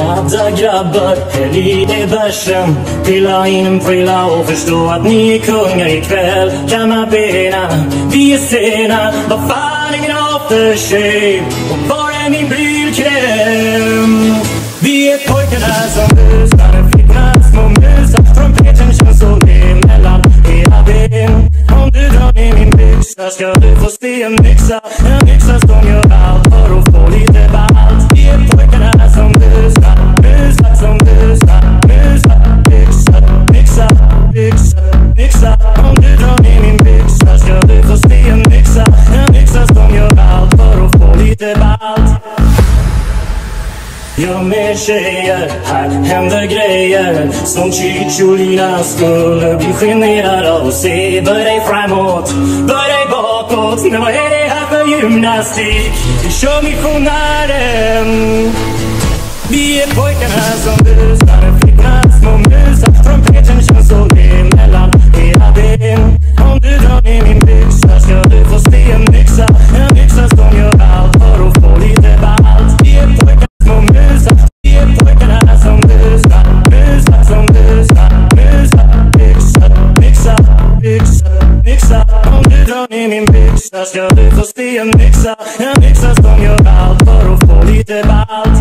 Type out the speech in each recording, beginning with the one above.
Ladda grabbar, häll i dig bärsen. Pilla in en prilla och förstå att ni är kungar ikväll. Kamma bena, vi är sena. Vad fan är min aftershave? Och var är min brylkräm? Vi är pojkarna som busar, flickorna små musar. Trumpeten känns så ner mellan era ben. Om du drar ner min byxa ska du få se en yxa. En yxa som gör allt för att få lite ballt. Vi är pojkarna som busar, busar som busar. Musar, byxa, byxa, byxa, byxa. Om du drar ner min byxa ska du få se en yxa. En yxa som gör allt för att få lite ballt. Jag med tjejer, här händer grejer som Chicholina skulle bli generad av att se. Börja dig framåt, börja dig bakåt. Men vad är det här för gymnastik? Vi kör missionären. Vi är pojkarna som busar, flickorna små musar. Trumpeten känns så ner mellan era ben. Om du drar ner min byxa ska du få se en yxa. En yxa som gör allt för att få lite ballt. Vi är pojkarna små musar. Vi är pojkarna som busar, busar som busar. Musar, byxa, byxa, byxa, byxa. Om du drar ner min byxa ska du få se en yxa. En yxa som gör allt för att få lite ballt.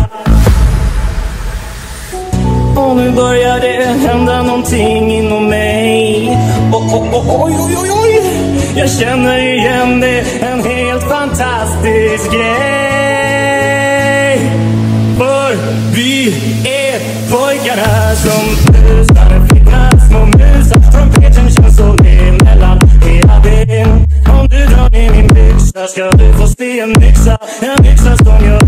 Och nu börjar det hända någonting inom mig. Oj, oj, oj, oj. Jag känner igen det, en helt fantastisk grej. För vi är pojkarna som busar, flickorna små musar. Trumpeten känns så ner mellan era ben. Om du drar ner min byxa ska du få se en yxa. En yxa som gör